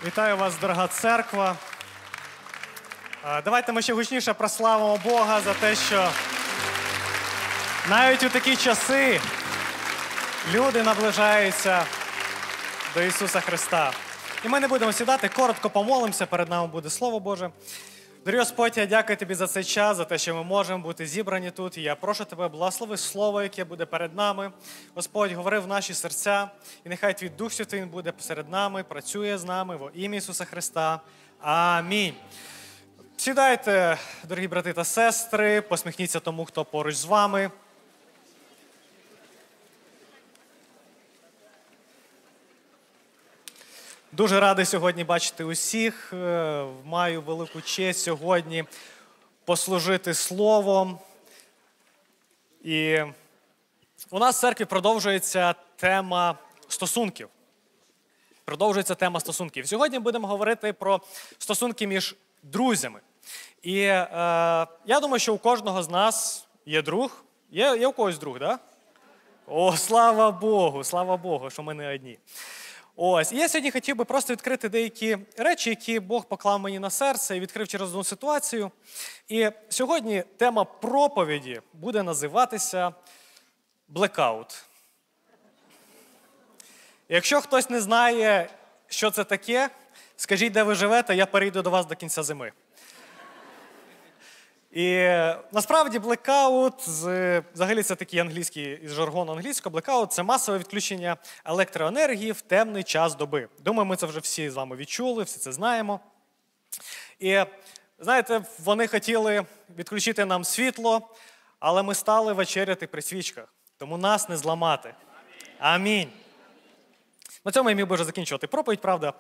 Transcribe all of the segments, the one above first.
Вітаю вас, дорога церква. Давайте ми ще гучніше прославимо Бога за те, що навіть у такі часи люди наближаються до Ісуса Христа. І ми не будемо сідати, коротко помолимося, перед нами буде Слово Боже. Дорогий Господь, я дякую Тобі за цей час, за те, що ми можемо бути зібрані тут. І я прошу Тебе, благослови Слово, яке буде перед нами. Господь, говори в наші серця, і нехай Твій Дух Святий буде посеред нами, працює з нами во ім'я Ісуса Христа. Амінь. Сідайте, дорогі брати та сестри, посміхніться тому, хто поруч з вами. Дуже радий сьогодні бачити усіх. Маю велику честь сьогодні послужити словом. І у нас в церкві продовжується тема стосунків. Сьогодні будемо говорити про стосунки між друзями. І я думаю, що у кожного з нас є друг. Є у когось друг, так? Да? О, слава Богу, що ми не одні. Ось, і я сьогодні хотів би просто відкрити деякі речі, які Бог поклав мені на серце і відкрив через одну ситуацію. І сьогодні тема проповіді буде називатися «Блекаут». Якщо хтось не знає, що це таке, скажіть, де ви живете, я перейду до вас до кінця зими. І насправді блекаут, взагалі це такий англійський, із жаргону англійського, блекаут – це масове відключення електроенергії в темний час доби. Думаю, ми це вже всі з вами відчули, всі це знаємо. І, знаєте, вони хотіли відключити нам світло, але ми стали вечеряти при свічках, тому нас не зламати. Амінь. На цьому я міг би вже закінчувати проповідь, правда.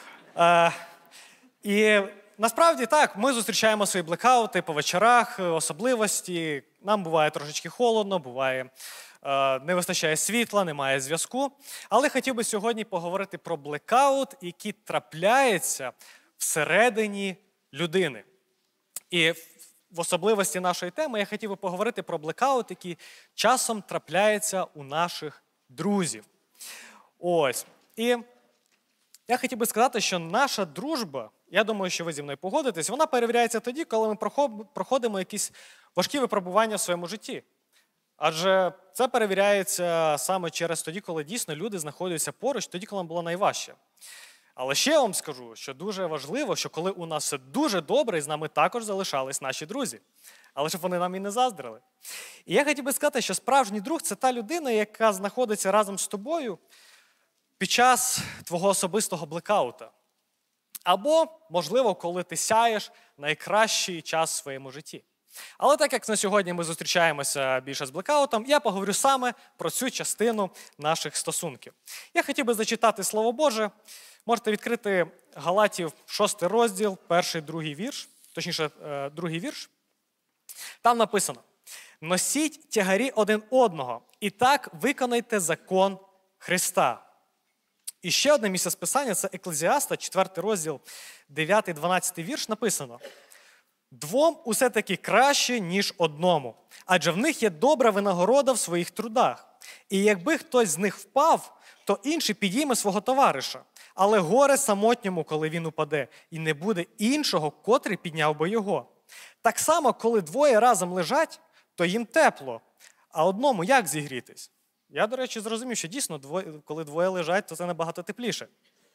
І насправді так, ми зустрічаємо свої блекаути по вечорах, особливості. Нам буває трошечки холодно, буває не вистачає світла, немає зв'язку. Але хотів би сьогодні поговорити про блекаут, який трапляється всередині людини. І в особливості нашої теми я хотів би поговорити про блекаут, який часом трапляється у наших друзів. Ось. І я хотів би сказати, що наша дружба, я думаю, що ви зі мною погодитесь, вона перевіряється тоді, коли ми проходимо якісь важкі випробування в своєму житті. Адже це перевіряється саме через тоді, коли дійсно люди знаходяться поруч, тоді, коли нам було найважче. Але ще я вам скажу, що дуже важливо, що коли у нас все дуже добре, і з нами також залишались наші друзі. Але щоб вони нам і не заздрили. І я хотів би сказати, що справжній друг – це та людина, яка знаходиться разом з тобою під час твого особистого блекаута. Або, можливо, коли ти сяєш найкращий час в своєму житті. Але так як на сьогодні ми зустрічаємося більше з блекаутом, я поговорю саме про цю частину наших стосунків. Я хотів би зачитати Слово Боже. Можете відкрити Галатів 6 розділ, 1-2 вірш, точніше, 2 вірш. Там написано: «Носіть тягарі один одного, і так виконайте закон Христа». І ще одне місце з Писання – це Еклезіаста, 4 розділ, 9-12 вірш, написано: «Двом усе-таки краще, ніж одному, адже в них є добра винагорода в своїх трудах. І якби хтось з них впав, то інший підійме свого товариша. Але горе самотньому, коли він упаде, і не буде іншого, котрий підняв би його. Так само, коли двоє разом лежать, то їм тепло, а одному як зігрітись?» Я, до речі, зрозумів, що дійсно, коли двоє лежать, то це набагато тепліше.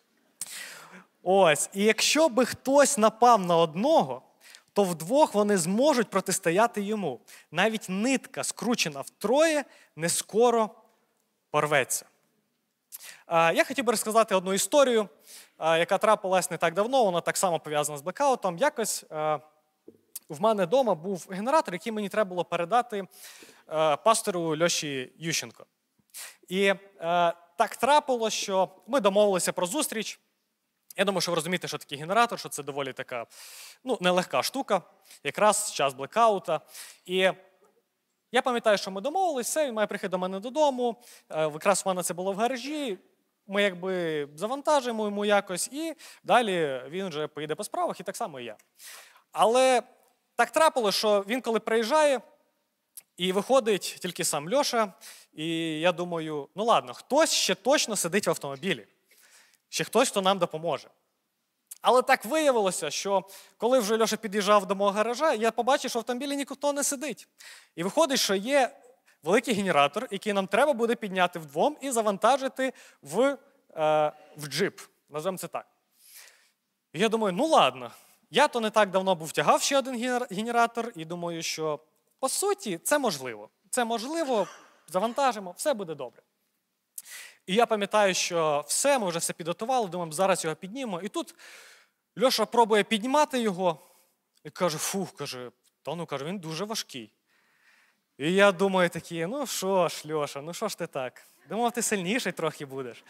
Ось, і якщо би хтось напав на одного, то вдвох вони зможуть протистояти йому. Навіть нитка, скручена втроє, не скоро порветься. Я хотів би розказати одну історію, яка трапилась не так давно, вона так само пов'язана з блекаутом. Якось в мене вдома був генератор, який мені треба було передати пастору Льоші Ющенко. І так трапилося, що ми домовилися про зустріч. Я думаю, що ви розумієте, що такий генератор, що це доволі така нелегка штука, якраз в час блекаута. І я пам'ятаю, що ми домовилися, він має приїхати до мене додому, якраз в мене це було в гаражі, ми якби завантажимо йому якось, і далі він вже поїде по справах, і так само і я. Але так трапилося, що він коли приїжджає, і виходить тільки сам Льоша, і я думаю, ну ладно, хтось ще точно сидить в автомобілі. Ще хтось, хто нам допоможе. Але так виявилося, що коли вже Льоша під'їжджав до мого гаража, я побачив, що в автомобілі ніхто не сидить. І виходить, що є великий генератор, який нам треба буде підняти вдвом і завантажити в джип. Назвемо це так. І я думаю, ну ладно, я то не так давно був тягав ще один генератор, і думаю, що по суті це можливо. Це можливо, завантажимо, все буде добре. І я пам'ятаю, що все, ми вже все підготували, думаємо, зараз його піднімемо. І тут Льоша пробує піднімати його і каже, каже, він дуже важкий. І я думаю такі, ну що ж, Льоша, ну що ж ти так? Думав, ти сильніший трохи будеш.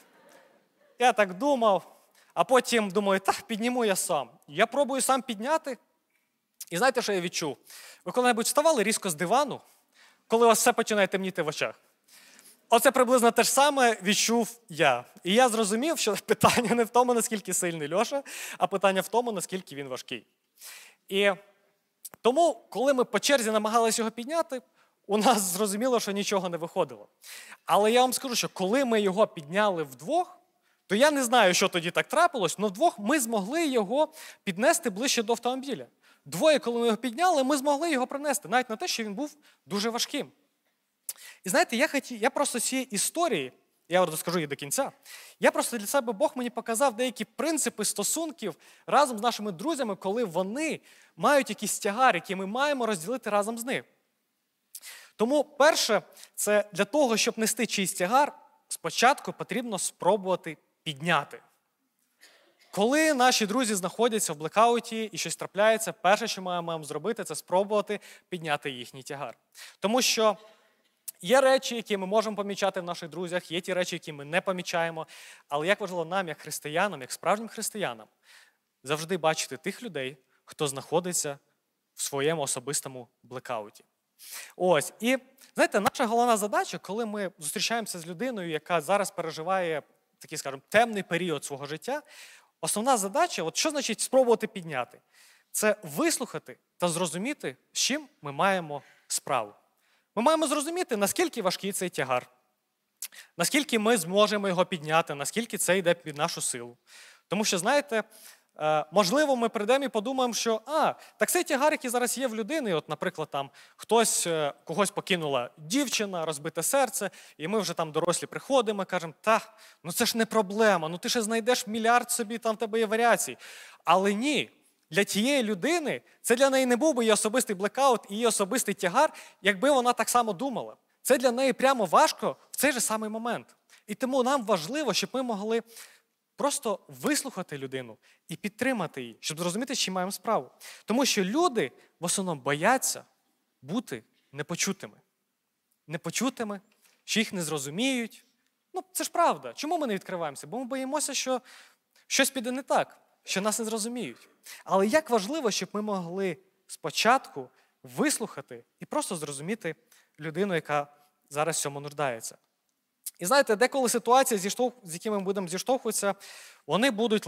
Я так думав, а потім думаю, так, підніму я сам. Я пробую сам підняти. І знаєте, що я відчув? Ви коли-небудь вставали різко з дивану, коли у вас все починає темніти в очах? Оце приблизно те ж саме відчув я. І я зрозумів, що питання не в тому, наскільки сильний Льоша, а питання в тому, наскільки він важкий. І тому, коли ми по черзі намагалися його підняти, у нас зрозуміло, що нічого не виходило. Але я вам скажу, що коли ми його підняли вдвох, то я не знаю, що тоді так трапилось, але вдвох ми змогли його піднести ближче до автомобіля. Двоє, коли ми його підняли, ми змогли його принести, навіть на те, що він був дуже важким. І знаєте, я просто з цієї історії, я розкажу її до кінця, я просто для себе, Бог мені показав деякі принципи стосунків разом з нашими друзями, коли вони мають якийсь тягар, який ми маємо розділити разом з ним. Тому перше, це для того, щоб нести чийсь тягар, спочатку потрібно спробувати підняти. Коли наші друзі знаходяться в блекауті і щось трапляється, перше, що ми маємо зробити, це спробувати підняти їхній тягар. Тому що є речі, які ми можемо помічати в наших друзях, є ті речі, які ми не помічаємо. Але як важливо нам, як християнам, як справжнім християнам, завжди бачити тих людей, хто знаходиться в своєму особистому блекауті. Ось. І, знаєте, наша головна задача, коли ми зустрічаємося з людиною, яка зараз переживає такий, скажімо, темний період свого життя, основна задача, от що значить спробувати підняти? Це вислухати та зрозуміти, з чим ми маємо справу. Ми маємо зрозуміти, наскільки важкий цей тягар, наскільки ми зможемо його підняти, наскільки це йде під нашу силу. Тому що, знаєте, можливо, ми прийдемо і подумаємо, що так цей тягар, який зараз є в людини, от, наприклад, там когось покинула дівчина, розбите серце, і ми вже там дорослі приходимо і кажемо, ну це ж не проблема, ну ти ще знайдеш мільярд собі, там в тебе є варіацій. Але ні, для тієї людини це для неї не був би її особистий блекаут і її особистий тягар, якби вона так само думала. Це для неї прямо важко в цей же самий момент. І тому нам важливо, щоб ми могли просто вислухати людину і підтримати її, щоб зрозуміти, з чим маємо справу. Тому що люди в основному бояться бути непочутими. Непочутими, що їх не зрозуміють. Ну, це ж правда. Чому ми не відкриваємося? Бо ми боїмося, що щось піде не так, що нас не зрозуміють. Але як важливо, щоб ми могли спочатку вислухати і просто зрозуміти людину, яка зараз в цьому нуждається. І знаєте, деколи ситуації, з якими ми будемо зіштовхуватися, вони будуть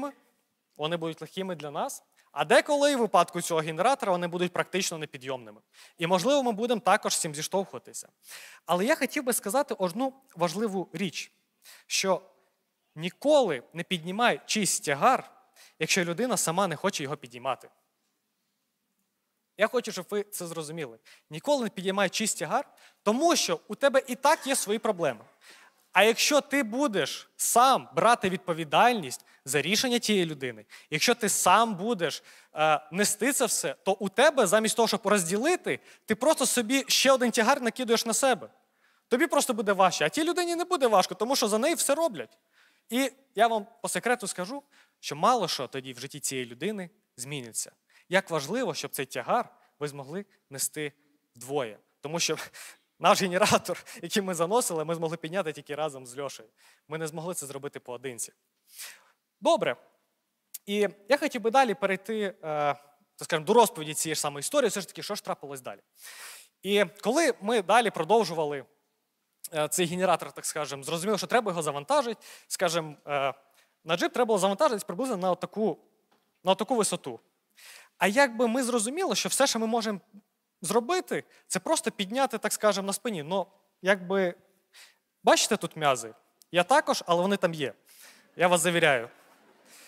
легкими для нас, а деколи в випадку цього генератора вони будуть практично непідйомними. І, можливо, ми будемо також з цим зіштовхуватися. Але я хотів би сказати одну важливу річ, що ніколи не піднімай чийсь тягар, якщо людина сама не хоче його підіймати. Я хочу, щоб ви це зрозуміли. Ніколи не підіймай чийсь тягар, тому що у тебе і так є свої проблеми. А якщо ти будеш сам брати відповідальність за рішення тієї людини, якщо ти сам будеш нести це все, то у тебе замість того, щоб розділити, ти просто собі ще один тягар накидуєш на себе. Тобі просто буде важче, а тій людині не буде важко, тому що за неї все роблять. І я вам по секрету скажу, що мало що тоді в житті цієї людини зміниться. Як важливо, щоб цей тягар ви змогли нести вдвоє. Тому що наш генератор, який ми заносили, ми змогли підняти тільки разом з Льошею. Ми не змогли це зробити поодинці. Добре. І я хотів би далі перейти до розповіді цієї ж самої історії, все ж таки, що ж трапилось далі. І коли ми далі продовжували цей генератор, так скажемо, зрозуміло, що треба його завантажити, скажімо, на джип треба було завантажити приблизно на таку висоту. А якби ми зрозуміли, що все, що ми можемо зробити, це просто підняти, так скажемо, на спині. Ну, якби, бачите тут м'язи? Я також, але вони там є. Я вас завіряю.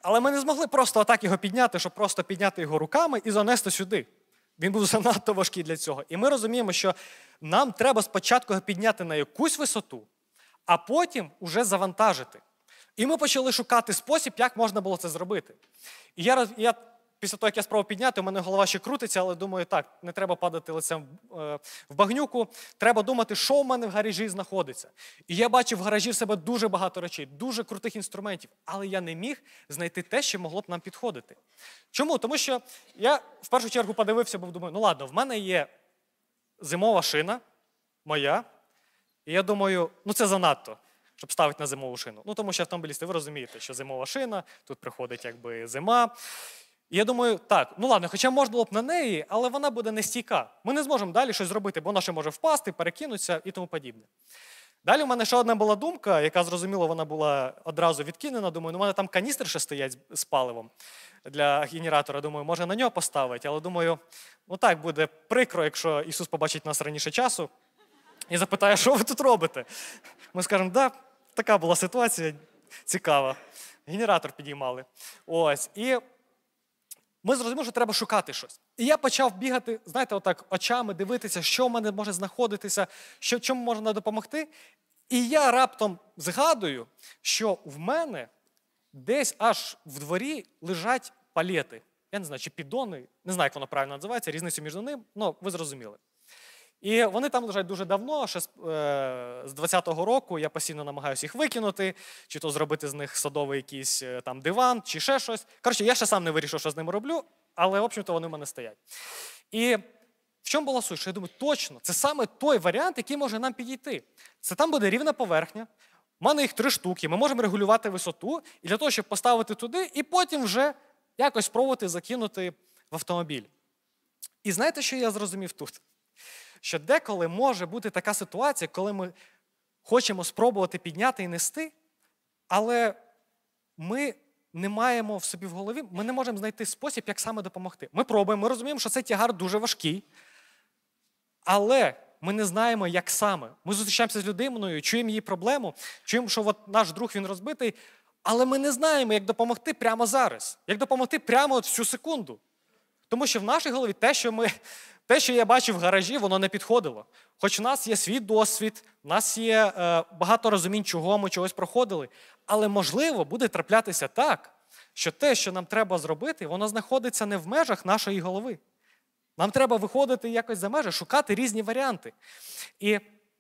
Але ми не змогли просто отак його підняти, щоб просто підняти його руками і занести сюди. Він був занадто важкий для цього. І ми розуміємо, що нам треба спочатку його підняти на якусь висоту, а потім уже завантажити. І ми почали шукати спосіб, як можна було це зробити. І я після того, як я спробував підняти, у мене голова ще крутиться, але думаю, так, не треба падати лицем в багнюку, треба думати, що в мене в гаражі знаходиться. І я бачив в гаражі в себе дуже багато речей, дуже крутих інструментів, але я не міг знайти те, що могло б нам підходити. Чому? Тому що я в першу чергу подивився, бо думаю, ну ладно, в мене є зимова шина, моя, і я думаю, ну це занадто, щоб ставити на зимову шину. Ну тому що автомобілісти, ви розумієте, що зимова шина, тут приходить якби зима. І я думаю, так, ну ладно, хоча можна було б на неї, але вона буде нестійка. Ми не зможемо далі щось зробити, бо вона ще може впасти, перекинутися і тому подібне. Далі в мене ще одна була думка, яка, зрозуміло, вона була одразу відкинена. Думаю, ну в мене там каністри ще стоять з паливом для генератора. Думаю, може на нього поставити. Але думаю, ну так, буде прикро, якщо Ісус побачить нас раніше часу і запитає, що ви тут робите? Ми скажемо, да, така була ситуація цікава. Генератор підіймали. Ось. І ми зрозуміли, що треба шукати щось. І я почав бігати, знаєте, отак очами, дивитися, що в мене може знаходитися, чому можна допомогти. І я раптом згадую, що в мене десь аж в дворі лежать палети. Я не знаю, чи піддони, не знаю, як воно правильно називається, різницю між ними, ну, ви зрозуміли. І вони там лежать дуже давно, ще з 20-го року я постійно намагаюся їх викинути, чи то зробити з них садовий якийсь там диван, чи ще щось. Коротше, я ще сам не вирішив, що з ними роблю, але, в общем-то, вони в мене стоять. І в чому була суть? Що я думаю, точно, це саме той варіант, який може нам підійти. Це там буде рівна поверхня, у мене їх 3 штуки, ми можемо регулювати висоту, і для того, щоб поставити туди, і потім вже якось спробувати закинути в автомобіль. І знаєте, що я зрозумів тут? Що деколи може бути така ситуація, коли ми хочемо спробувати підняти і нести, але ми не маємо в собі в голові, ми не можемо знайти спосіб, як саме допомогти. Ми пробуємо, ми розуміємо, що цей тягар дуже важкий, але ми не знаємо, як саме. Ми зустрічаємося з людиною, чуємо її проблему, чуємо, що от наш друг, він розбитий, але ми не знаємо, як допомогти прямо зараз, як допомогти прямо от в цю секунду. Тому що в нашій голові те, що я бачив в гаражі, воно не підходило. Хоч у нас є свій досвід, у нас є багато розумінь, чого ми чогось проходили, але, можливо, буде траплятися так, що те, що нам треба зробити, воно знаходиться не в межах нашої голови. Нам треба виходити якось за межі, шукати різні варіанти. І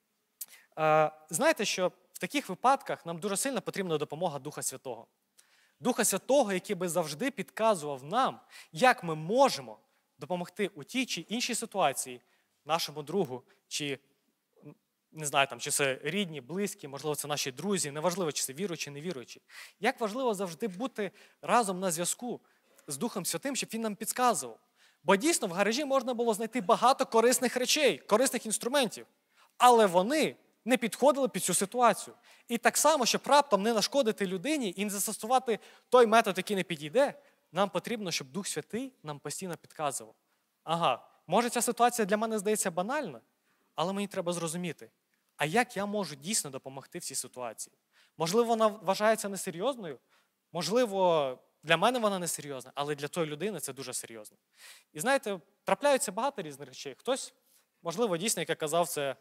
знаєте, що в таких випадках нам дуже сильно потрібна допомога Духа Святого. Духа Святого, який би завжди підказував нам, як ми можемо допомогти у тій чи іншій ситуації нашому другу, чи, не знаю, там, чи це рідні, близькі, можливо, це наші друзі, неважливо, чи це віруючі, невіруючі. Як важливо завжди бути разом на зв'язку з Духом Святим, щоб він нам підказував. Бо дійсно в гаражі можна було знайти багато корисних речей, корисних інструментів, але вони не підходили під цю ситуацію. І так само, щоб раптом не нашкодити людині і не застосувати той метод, який не підійде, нам потрібно, щоб Дух Святий нам постійно підказував. Ага, може ця ситуація для мене здається банальна, але мені треба зрозуміти, а як я можу дійсно допомогти в цій ситуації? Можливо, вона вважається несерйозною, можливо, для мене вона несерйозна, але для тої людини це дуже серйозно. І знаєте, трапляються багато різних речей. Хтось, можливо, дійсно, як я казав, це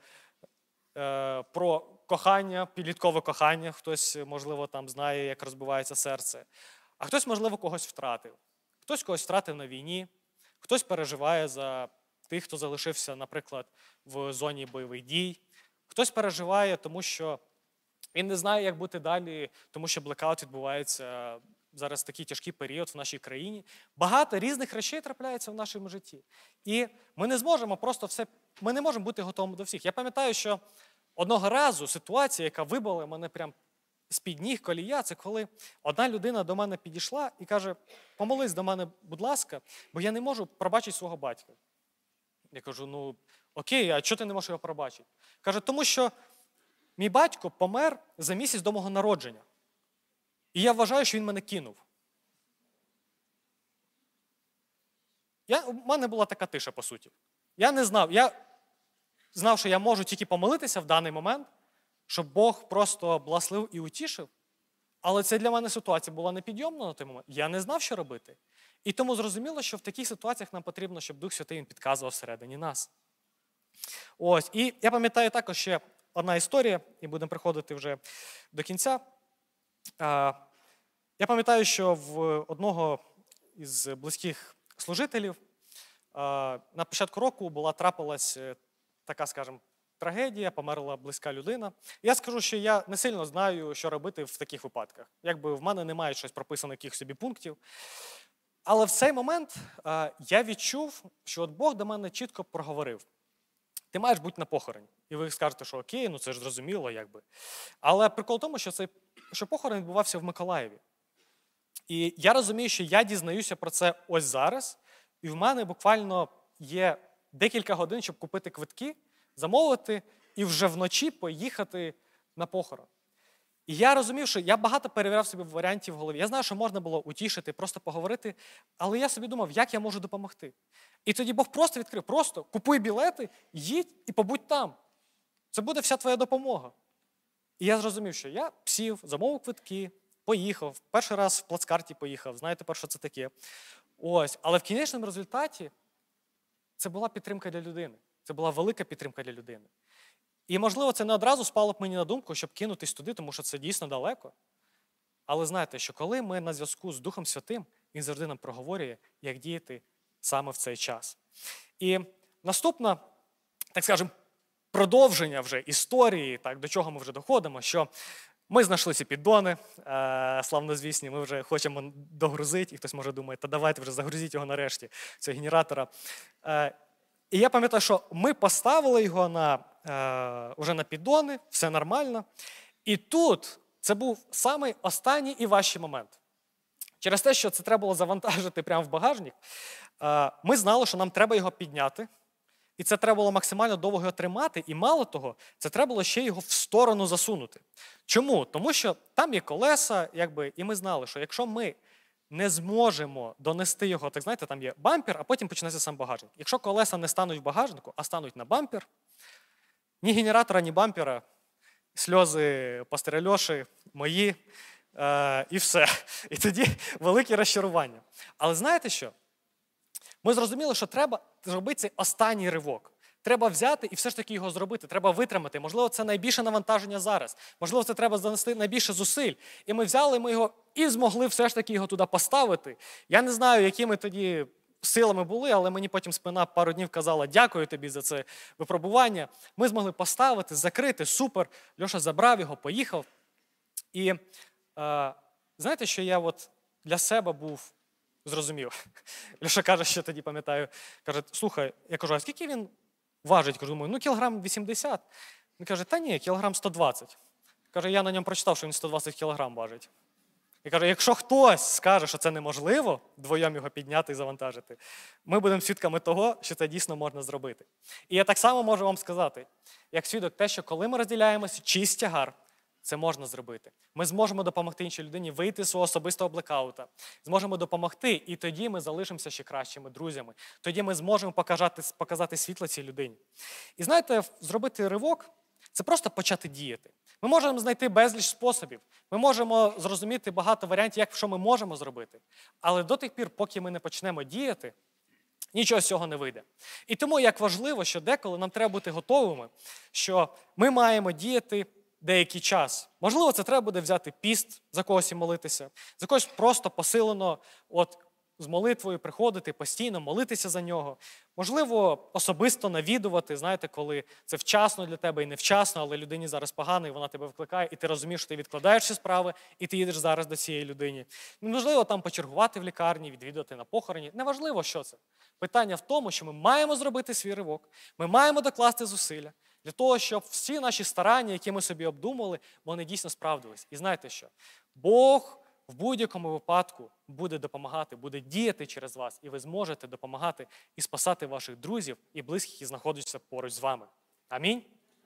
про кохання, підліткове кохання, хтось, можливо, там знає, як розбивається серце, а хтось, можливо, когось втратив. Хтось когось втратив на війні, хтось переживає за тих, хто залишився, наприклад, в зоні бойових дій, хтось переживає, тому що він не знає, як бути далі, тому що блекаут відбувається зараз такий тяжкий період в нашій країні. Багато різних речей трапляється в нашому житті. І ми не зможемо просто все, ми не можемо бути готовими до всіх. Я пам'ятаю, що одного разу ситуація, яка вибила мене прям з-під ніг колія, це коли одна людина до мене підійшла і каже, помолись до мене, будь ласка, бо я не можу пробачити свого батька. Я кажу, ну окей, а чого ти не можеш його пробачити? Каже, тому що мій батько помер за місяць до мого народження. І я вважаю, що він мене кинув. У мене була така тиша, по суті. Я не знав. Я знав, що я можу тільки помолитися в даний момент, щоб Бог просто благословив і утішив. Але це для мене ситуація була непідйомна на той момент. Я не знав, що робити. І тому зрозуміло, що в таких ситуаціях нам потрібно, щоб Дух Святий він підказував всередині нас. Ось. І я пам'ятаю також ще одна історія, і будемо приходити вже до кінця. Я пам'ятаю, що в одного із близьких служителів на початку року трапилась така, скажімо, трагедія, померла близька людина. Я скажу, що я не сильно знаю, що робити в таких випадках. Якби в мене немає щось прописано, яких собі пунктів. Але в цей момент я відчув, що от Бог до мене чітко проговорив. Ти маєш бути на похороні. І ви скажете, що окей, ну це ж зрозуміло, якби. Але прикол в тому, що похорон відбувався в Миколаєві. І я розумію, що я дізнаюся про це ось зараз, і в мене буквально є декілька годин, щоб купити квитки, замовити і вже вночі поїхати на похорон. І я розумів, що я багато перевіряв собі варіантів в голові. Я знаю, що можна було утішити, просто поговорити, але я собі думав, як я можу допомогти. І тоді Бог просто відкрив, просто купуй білети, їдь і побудь там. Це буде вся твоя допомога. І я зрозумів, що я сів, замовив квитки, поїхав, перший раз в плацкарті поїхав, знаєте, тепер, що це таке. Ось. Але в кінечному результаті це була підтримка для людини. Це була велика підтримка для людини. І, можливо, це не одразу спало б мені на думку, щоб кинутись туди, тому що це дійсно далеко. Але знаєте, що коли ми на зв'язку з Духом Святим, Він завжди нам проговорює, як діяти саме в цей час. І наступне, так скажемо, продовження вже історії, так, до чого ми вже доходимо, що ми знайшли ці піддони, славнозвісні, ми вже хочемо догрузити, і хтось може думає, та давайте вже загрузіть його нарешті, цього генератора. І я пам'ятаю, що ми поставили його вже на піддони, все нормально. І тут це був самий останній і важчий момент. Через те, що це треба було завантажити прямо в багажник, ми знали, що нам треба його підняти. І це треба було максимально довго його тримати, і мало того, це треба було ще його в сторону засунути. Чому? Тому що там є колеса, і ми знали, що якщо ми не зможемо донести його, так знаєте, там є бампер, а потім починається сам багажник. Якщо колеса не стануть в багажнику, а стануть на бампер, ні генератора, ні бампера, сльози пастиря Льоші, мої, і все. І тоді велике розчарування. Але знаєте що? Ми зрозуміли, що треба зробити цей останній ривок. Треба взяти і все ж таки його зробити, треба витримати. Можливо, це найбільше навантаження зараз. Можливо, це треба занести найбільше зусиль. І ми взяли, ми його і змогли все ж таки його туди поставити. Я не знаю, які ми тоді силами були, але мені потім спина пару днів казала, дякую тобі за це випробування. Ми змогли поставити, закрити, супер. Льоша забрав його, поїхав. І знаєте, що я от для себе був зрозумів. Льоша каже, що тоді пам'ятаю, каже, слухай, я кажу, а скільки він важить? Кажу, думаю, кілограм 80. Він каже, та ні, кілограм 120. Каже, я на ньому прочитав, що він 120 кілограм важить. І каже, якщо хтось скаже, що це неможливо, вдвоєм його підняти і завантажити, ми будемо свідками того, що це дійсно можна зробити. І я так само можу вам сказати, як свідок, те, що коли ми розділяємося, чийсь тягар, це можна зробити. Ми зможемо допомогти іншій людині вийти з свого особистого блекаута. Зможемо допомогти, і тоді ми залишимося ще кращими друзями. Тоді ми зможемо показати світло цій людині. І знаєте, зробити ривок – це просто почати діяти. Ми можемо знайти безліч способів. Ми можемо зрозуміти багато варіантів, що ми можемо зробити. Але до тих пір, поки ми не почнемо діяти, нічого з цього не вийде. І тому як важливо, що деколи нам треба бути готовими, що ми маємо діяти деякий час. Можливо, це треба буде взяти піст, за когось і молитися, за когось просто посилено з молитвою приходити, постійно молитися за нього. Можливо, особисто навідувати, знаєте, коли це вчасно для тебе і невчасно, але людині зараз погано, і вона тебе викликає, і ти розумієш, що ти відкладаєш всі справи, і ти їдеш зараз до цієї людини. Можливо, там почергувати в лікарні, відвідувати на похороні. Неважливо, що це. Питання в тому, що ми маємо зробити свій ривок, ми маємо докласти зусилля для того, щоб всі наші старання, які ми собі обдумали, вони дійсно справдились. І знаєте що? Бог в будь-якому випадку буде допомагати, буде діяти через вас, і ви зможете допомагати і спасати ваших друзів і близьких, які знаходяться поруч з вами. Амінь.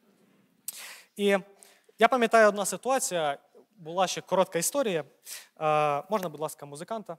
І я пам'ятаю, одна ситуація, була ще коротка історія. Можна, будь ласка, музиканта?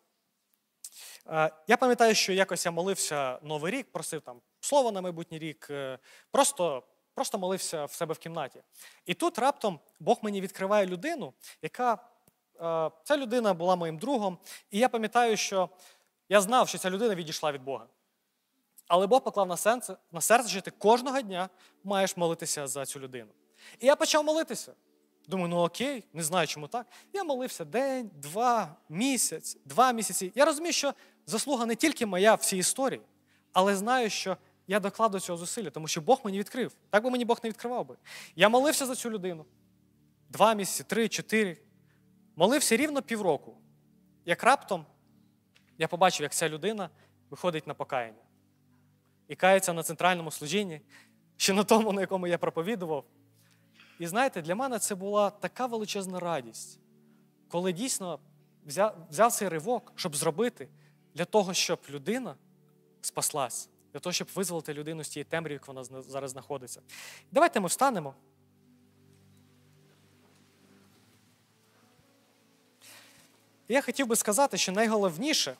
Я пам'ятаю, що якось я молився Новий рік, просив там слово на майбутній рік, просто молився в себе в кімнаті. І тут раптом Бог мені відкриває людину, яка ця людина була моїм другом, і я пам'ятаю, що я знав, що ця людина відійшла від Бога. Але Бог поклав на серце, що ти кожного дня маєш молитися за цю людину. І я почав молитися. Думаю, ну окей, не знаю, чому так. Я молився день, 2 місяці. Я розумію, що заслуга не тільки моя в цій історії, але знаю, що я докладу цього зусилля, тому що Бог мені відкрив. Так би мені Бог не відкривав би. Я молився за цю людину. 2 місяці, 3, 4. Молився рівно півроку. Як раптом я побачив, як ця людина виходить на покаяння. І кається на центральному служінні, ще на тому, на якому я проповідував. І знаєте, для мене це була така величезна радість, коли дійсно взяв цей ривок, щоб зробити, для того, щоб людина спаслась, для того, щоб визволити людину з тієї темряви, як вона зараз знаходиться. Давайте ми встанемо. І я хотів би сказати, що найголовніше,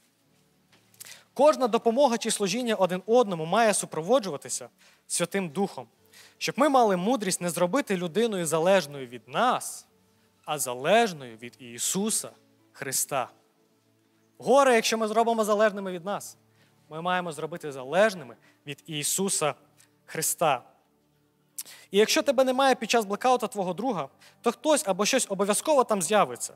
кожна допомога чи служіння один одному має супроводжуватися Святим Духом, щоб ми мали мудрість не зробити людиною залежною від нас, а залежною від Ісуса Христа. Горе, якщо ми зробимо залежними від нас. Ми маємо зробити залежними від Ісуса Христа. І якщо тебе немає під час блекаута твого друга, то хтось або щось обов'язково там з'явиться.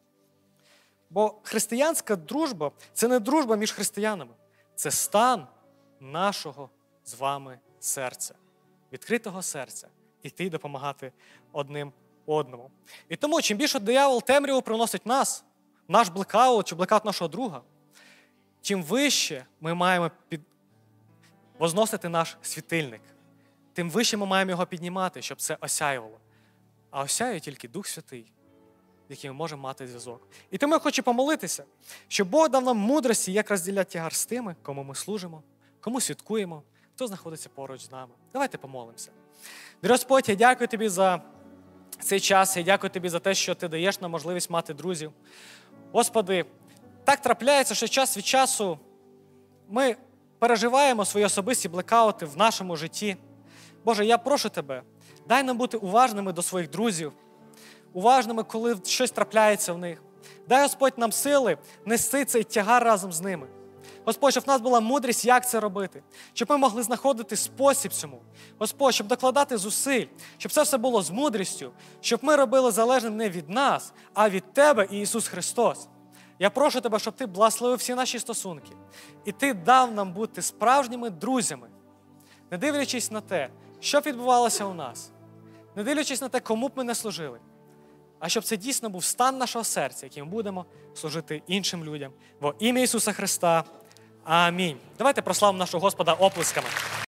Бо християнська дружба – це не дружба між християнами. Це стан нашого з вами серця. Відкритого серця. Іти допомагати одним одному. І тому, чим більше диявол темряву приносить нас, наш блекаут чи блекаут нашого друга, тим вище ми маємо возносити наш світильник. Тим вище ми маємо його піднімати, щоб це осяювало. А осяює тільки Дух Святий, з яким ми можемо мати зв'язок. І тому я хочу помолитися, щоб Бог дав нам мудрості, як розділяти тягар з тими, кому ми служимо, кому святкуємо, хто знаходиться поруч з нами. Давайте помолимося. Дорогой Господь, я дякую Тобі за цей час, я дякую Тобі за те, що Ти даєш нам можливість мати друзів. Господи, так трапляється, що час від часу ми переживаємо свої особисті блекаути в нашому житті. Боже, я прошу Тебе, дай нам бути уважними до своїх друзів, уважними, коли щось трапляється в них. Дай, Господь, нам сили нести цей тягар разом з ними. Господь, щоб в нас була мудрість, як це робити. Щоб ми могли знаходити спосіб цьому. Господь, щоб докладати зусиль. Щоб це все було з мудрістю. Щоб ми робили залежним не від нас, а від Тебе і Ісус Христос. Я прошу Тебе, щоб Ти благословив всі наші стосунки. І Ти дав нам бути справжніми друзями. Не дивлячись на те, що відбувалося у нас. Не дивлячись на те, кому б ми не служили. А щоб це дійсно був стан нашого серця, яким будемо служити іншим людям. Во ім'я Ісуса Христа. Амінь. Давайте прославимо нашого Господа оплесками.